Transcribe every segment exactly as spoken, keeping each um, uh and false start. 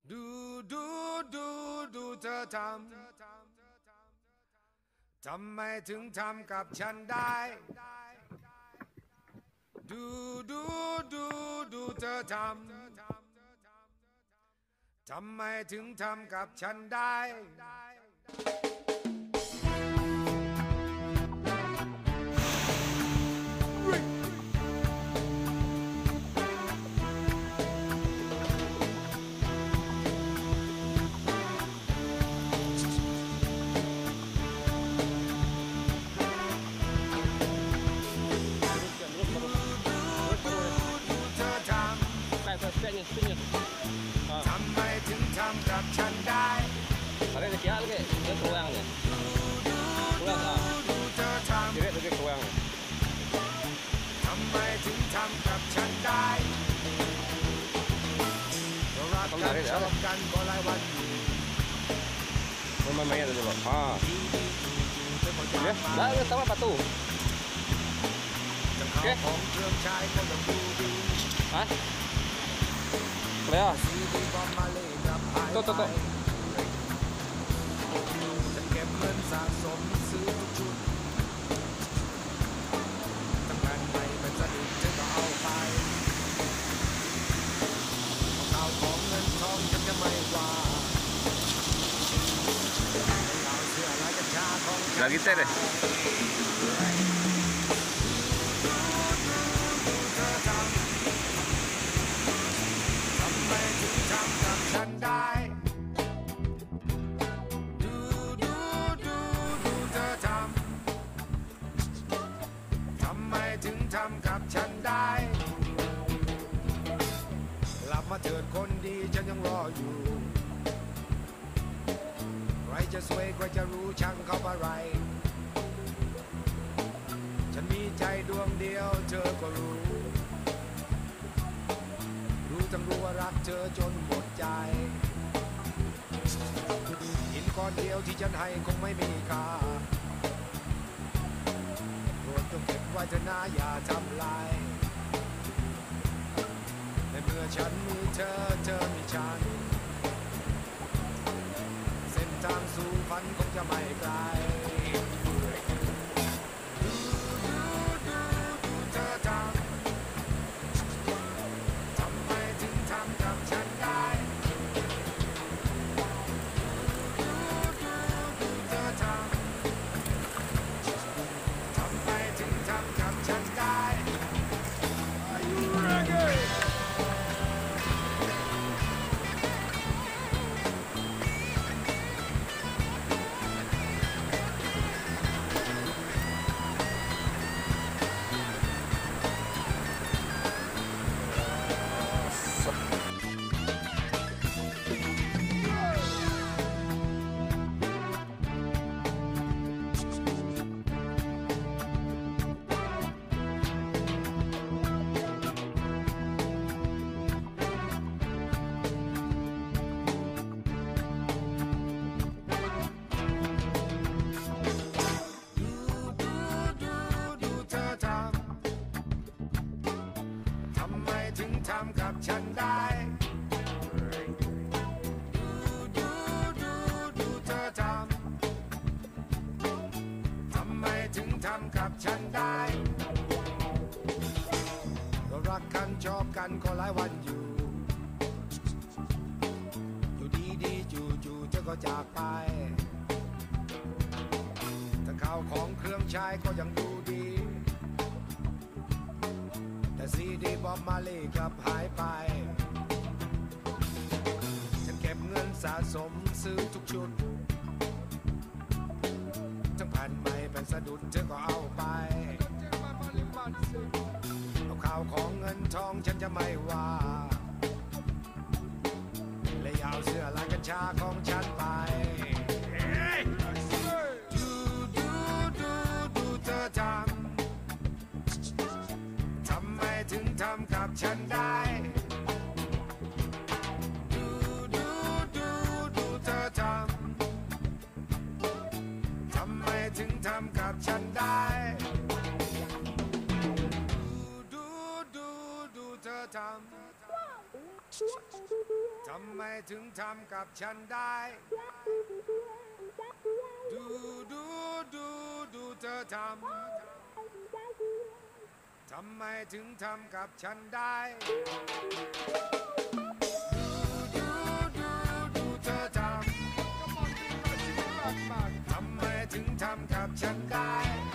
ดูดูดูดูเธอทำทำไมถึงทำกับฉันได้ดูดูดูดูเธอทำทำไมถึงทำกับฉันได้ทำไมถึงทำกับฉันได้ Pakai sekian lagi, dia kurang ni. Kurang lah. ดูเธอทำ Dia dia kurang. ทำไมถึงทำกับฉันได้รักกันชอบกันก็หลายวันอยู่ Memang banyak tu bang. Ha. Ya, dah kita sama batu. จะเข้าของเครื่องใช้ก็ต้องดูดี Ha? Boleh ah. ซีดีบอมมาเลยกับหาย Tok ไป tok tok. จะเก็บเงินสะสมซื้อทุกชุดทำงานไปเป็นสะดุดฉันก็เอาไปเอาข้าวของเงินทองฉันจะไม่ว่าเอาเสื้อลายกัญชาของฉัน Dah kita deh. ทำไมถึงทำกับฉันได้ดูดูดูดูเธอทำทำไมถึงทำกับฉันได้กลับมาเถิดคนดีฉันยังรออยู่ใครจะสวยใครจะรู้ช่างเขาอะไรฉันมีใจดวงเดียวเธอก็รู้รู้ทั้งรู้ว่ารักเธอจนหมดใจหินก้อนเดียวที่ฉันให้คงไม่มีค่าโปรดจงเก็บไว้เถอะนะอย่าทำลายในเมื่อฉันมีเธอเธอมีฉันเส้นทางสู่ฝันคงจะไม่ไกลดูดูดูดูเธอทำทำไมถึงทำกับฉันได้ดูดูดูเธอทำทำไมถึงทำกับฉันได้ Are you ready? ดูดูดูดูเธอทำทำไมถึงทำกับฉันได้ดูดูดูดูเธอทำทำไมถึงทำกับฉันได้เรารักกันชอบกันก็หลายวันอยู่อยู่ดีดีจู่จู่เธอก็จากไปแต่ข้าวของเครื่องใช้ก็ยังดูดีแต่ซีดีบอมมาเลยกลับหายไปฉันเก็บเงินสะสมซื้อทุกชุดทั้งผ่านใหม่เป็นสะดุดเธอก็เอาไปเอาข้าวของเงินทองฉันจะไม่ว่าเลยเอาเสื้อลายกัญชาของฉันไปดูดูดูดูเธอทำทำไมถึงทำกับฉันได้ดูดูดูดูเธอทำทำไมถึงทำกับฉันได้ดูดูดูดูเธอทำทำไมถึงทำกับฉันได้ ดูดูดูดูเธอทำทำไมถึงทำกับฉันได้ดูดูดูเธอทำทำไมถึงทำกับฉันได้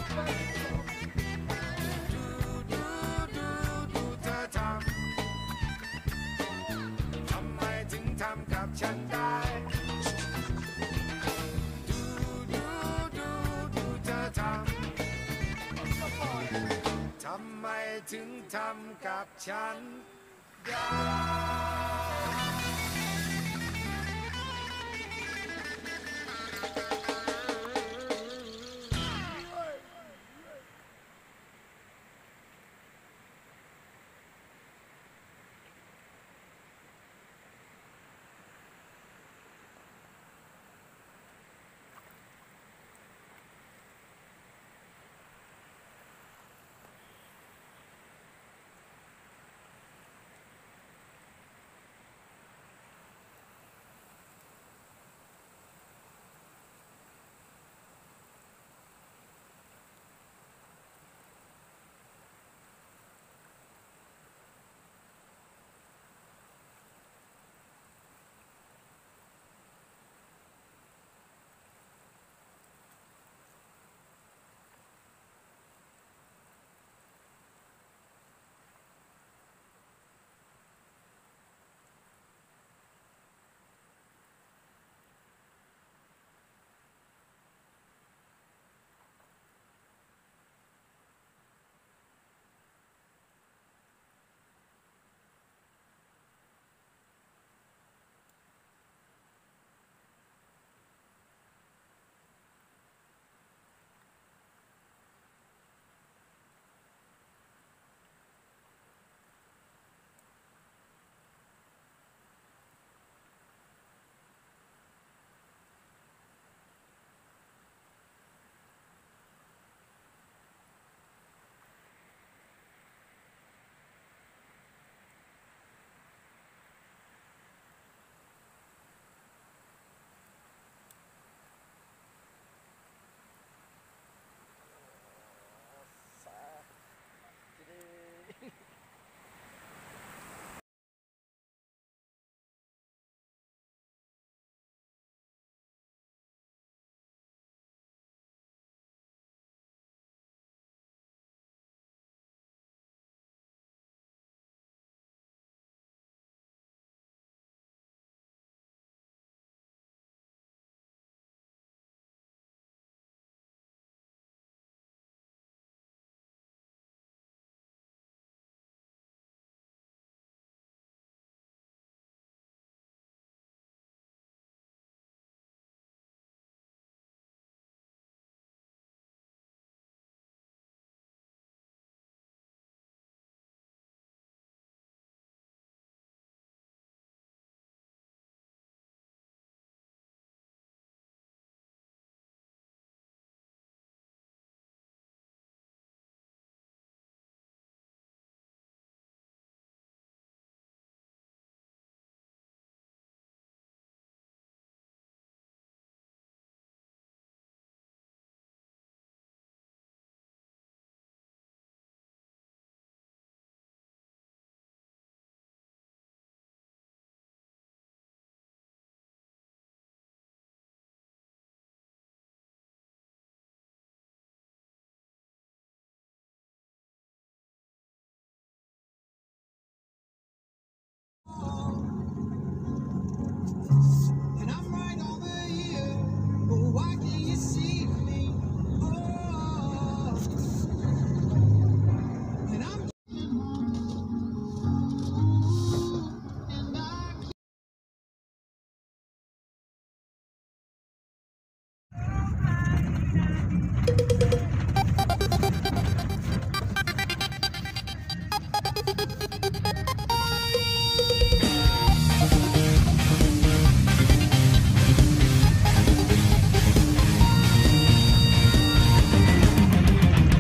ดูดูดูดูเธอทำทำไมถึงทำกับฉันได้ดูดูดูดูเธอทำทำไมถึงทำกับฉันได้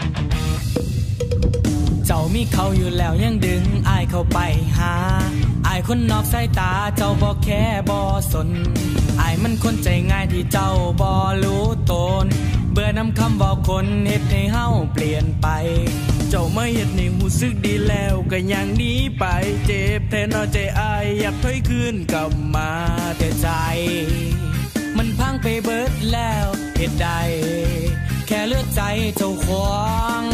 มีเขาอยู่แล้วยังดึงอายเข้าไปหาอายคนนอกสายตาเจ้าบ่แค่บ่สนอายมันคนใจง่ายที่เจ้าบ่รู้ตนเบื่อนำคำบอกคนเฮ็ดให้เฮาเปลี่ยนไปเจ้ามาเฮ็ดให้รู้สึกดีแล้วก็ยังหนีไปเจ็บแท้น้อใจอายอยากถอยคืนกลับมาแต่ใจมันพังไปเบิดแล้วเฮ็ดได้แค่เลือดใจเจ้าของ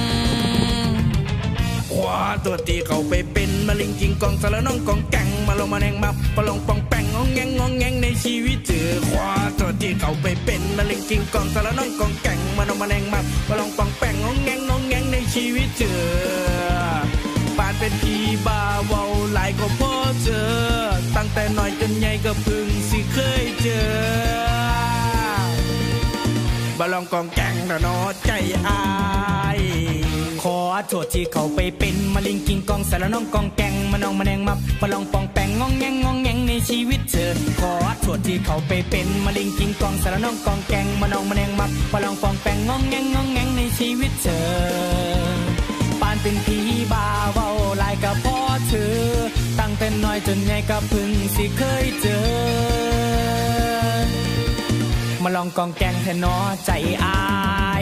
ขวาตัวตีเข้าไปเป็นมะลิงกิงกองสารน้องกองแก่งมาลงมาแนงมับปลองปองแป้งงองแงงงองแงงในชีวิตเจอขวาตัวตีเข้าไปเป็นมะลิงกิงกองสารน้องกองแก่งมาลงมาแนงมับปลองปองแป้งงองแงงงองแงงในชีวิตเจอปานเป็นพี่บ้าเว้าหลายก็พอเจอตั้งแต่น้อยจนใหญ่ก็พึ่งสิเคยเจอบลองกองแก่งนะเนาะใจอายขอโทษที่เขาไปเป็นมะลิงกิงกองสารน้องกองแก่งมาน้องมาแนงมับปลองปองแปงงองแงงงองแงงในชีวิตเธอขอโทษที่เขาไปเป็นมะลิงกิงกองสารน้องกองแก่งมาน้องมาแนงมับปลองปองแปงงองแงงงองแงงในชีวิตเธอปานเป็นผีบ้าเว้าหลายก็พอเธอตั้งแต่น้อยจนใหญ่ก็พึ่งสิเคยเจอมาลองกองแกงแทนน้อใจอาย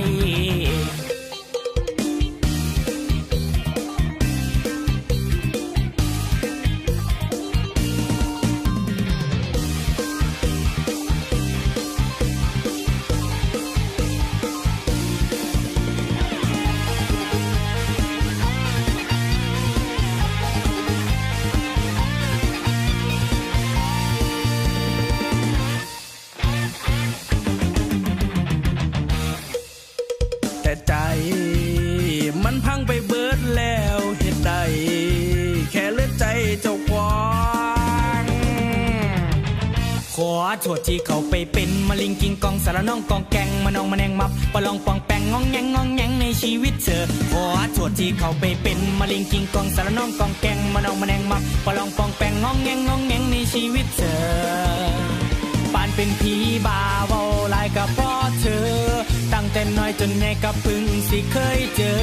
แต่ใจมันพังไปเบิดแล้วเฮ็ดได้แค่เลือดใจเจ้าของขอโทษที่เขาไปเป็นมะลิงกิงกองสารน้องกองแกงมาน้องมาแนงมับปลองปองแปงงองแงงงองแงงในชีวิตเธอขอโทษที่เขาไปเป็นมะลิงกิงกองสารน้องกองแกงมาน้องมาแนงมับปลองปองแปงงองแงงงองแงงในชีวิตเธอปานเป็นผีบ้าเว้าหลายก็เพราะเธอตั้งแต่น้อยจนใหญ่ก็พึ่งสิเคยเจอ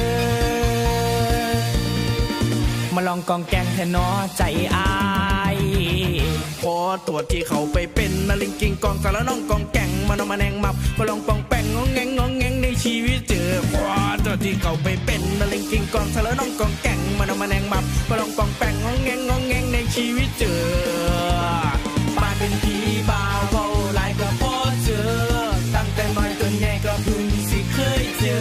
มาลองกองแกงแทนน้อใจอายพอตัวที่เขาไปเป็นมะลิงกิงกองสารน้องกองแกงมาน้องมาแนงมับมาลองปองแป้งงองแงงงองแงงในชีวิตเจอพอตัวที่เขาไปเป็นมะลิงกิงกองสารน้องกองแกงมาน้องมาแนงมับมาลองปองแป้งงองแงงงองแงงในชีวิตเจอบ้านเป็นผีบ้าเว้าหลายก็พอเจอตั้งแต่น้อยจนใหญ่ก็พึ่งสิเคยเจอ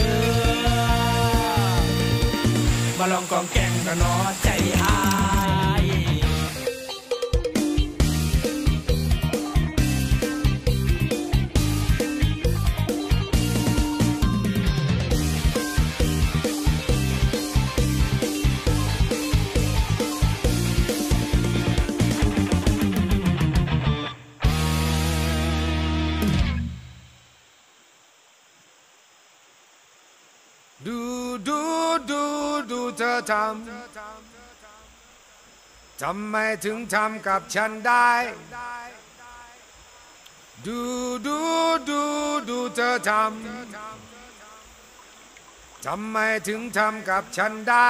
มาลองกองแกงกันเนาะใจอายดูดูดูดูเธอทำทำไมถึงทำกับฉันได้ดูดูดูดูเธอทำทำไมถึงทำกับฉันได้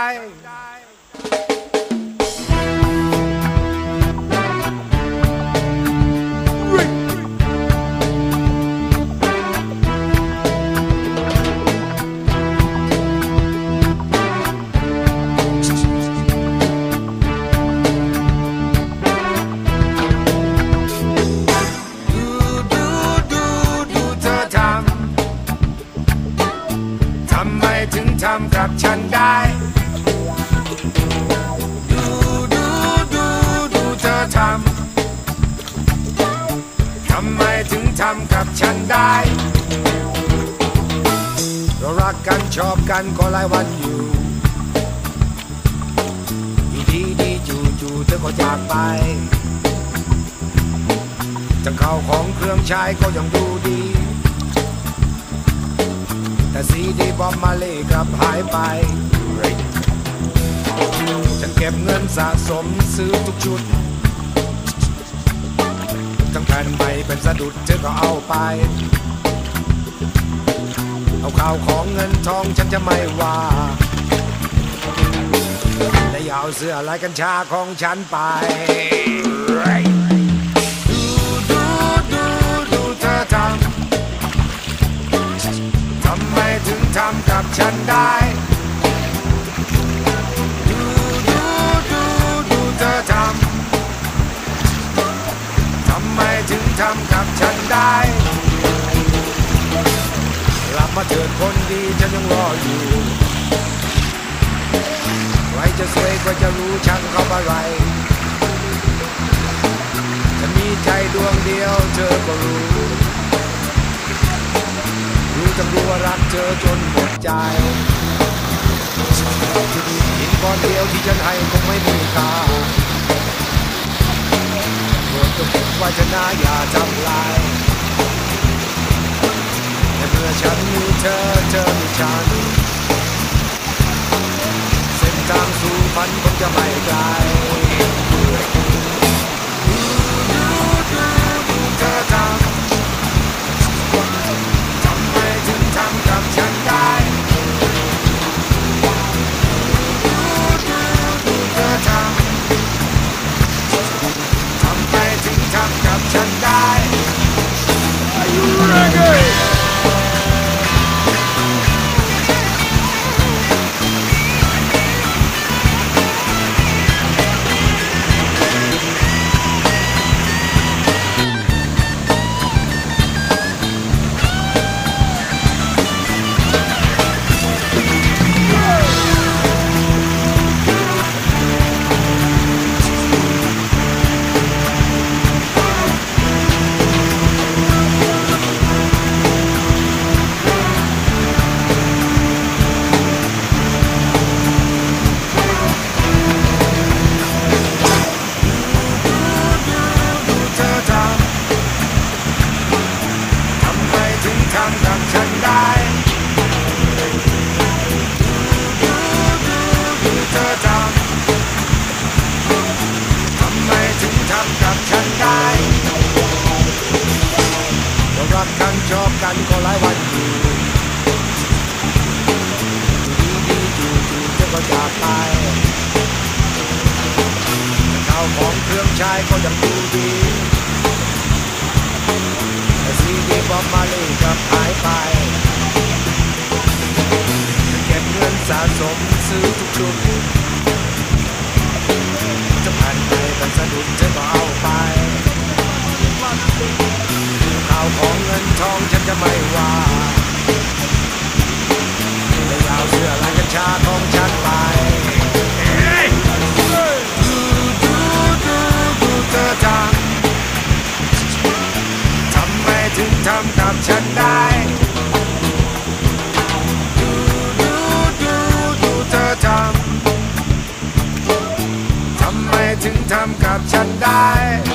ทำกับฉันได้ดูดูดูดูเธอทำทำไมถึงทำกับฉันได้เรารักกันชอบกันก็หลายวันอยู่ดีดีดีจู่จู่เธอก็จากไปทั้งข้าวของเครื่องใช้ก็ยังดูดีแต่ซีดีบอมมาเล่กลับหายไปฉันเก็บเงินสะสมซื้อทุกชุดทั้งแผ่นใบเป็นสะดุดเธอก็เอาไปเอาข้าวของเงินทองฉันจะไม่ว่าแต่อย่าเอาเสื้อลายกัญชาของฉันไปดูดูดูดูเธอทำทำไมถึงทำกับฉันได้ดูดูดูดูเธอทำทำไมถึงทำกับฉันได้กลับมาเถิดคนดีฉันยังรออยู่ใครจะสวยใครจะรู้ช่างเขาอะไรฉันมีใจดวงเดียวเธอก็รู้รู้จังรู้ว่ารักเธอจนหมดใจหินก้อนเดียวที่ฉันให้คงไม่มีค่าโปรดจงเก็บไว้เถอะนะอย่าทำลายแต่เมื่อฉันมีเธอเธอมีฉันเส้นทางสู่ฝันคงจะไม่ไกลดูดูดูดูเธอทำทำไมถึงทำกับฉันได้ดูดูดูเธอทำทำไมถึงทำกับฉันได้ Are you ready?ชอบกันก็หลายวันอยู่ดีๆจู่ๆเธอก็จากไปข้าวของเครื่องใช้ก็ยังดูดีแต่ซีดีบอมมาเลยกับหายไปเก็บเงินสะสมซื้อทุกชุดจะผ่านไปกันสะดุดเธอก็เอาไปข่าวของเงินทองฉันจะไม่ว่าแต่เอาเสื้อลายกัญชาของฉันไปดูดูดูดูเธอทำทำไมถึงทำกับฉันได้ดูดูดูดูเธอทำทำไมถึงทำกับฉันได้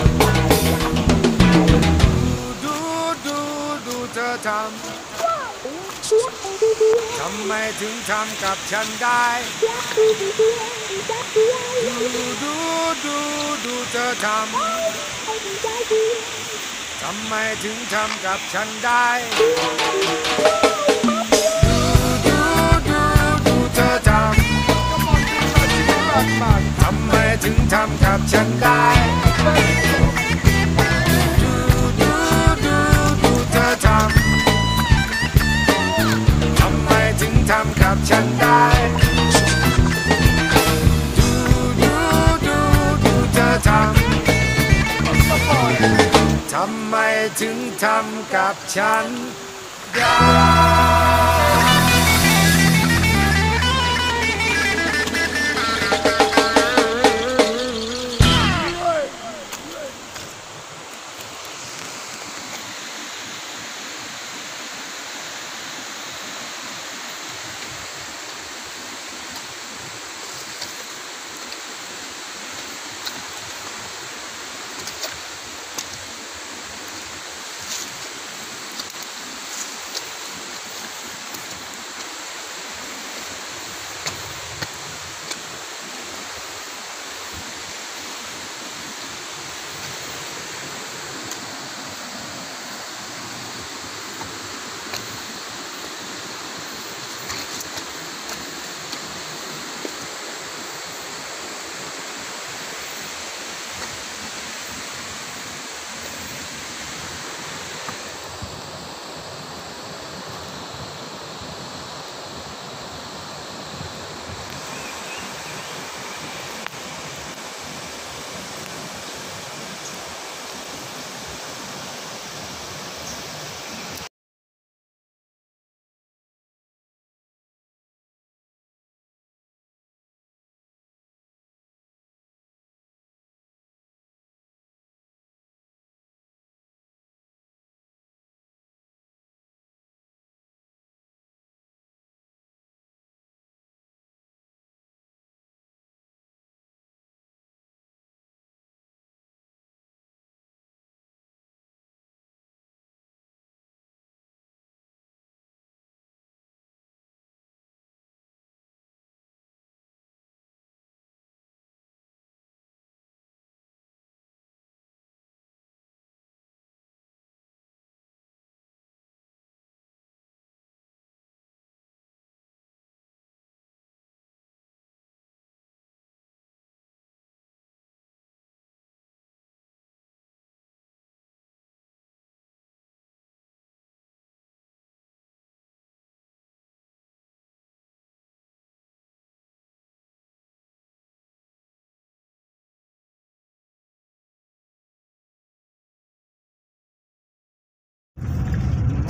ทำทำไมถึงทำกับฉันได้ดูดูดูดูเธอทำทำไมถึงทำกับฉันได้ดูดูดูดูเธอทำทำไมถึงทำกับฉันได้ดูดูดูดูเธอทำทำกับฉันได้ดูดูดูดูเธอทำทำไมถึงทำกับฉันได้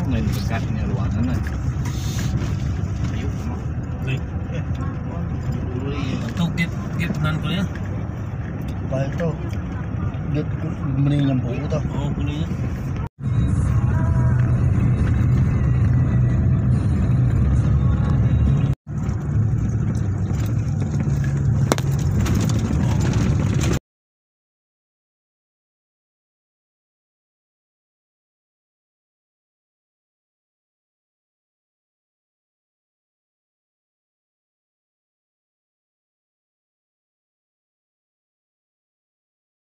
main dekatnya luar sana. Ayo, Baik. Itu gate gate tenan kuliah. Baik tuh. Gate mending nyampu tuh. Oh, kuliah.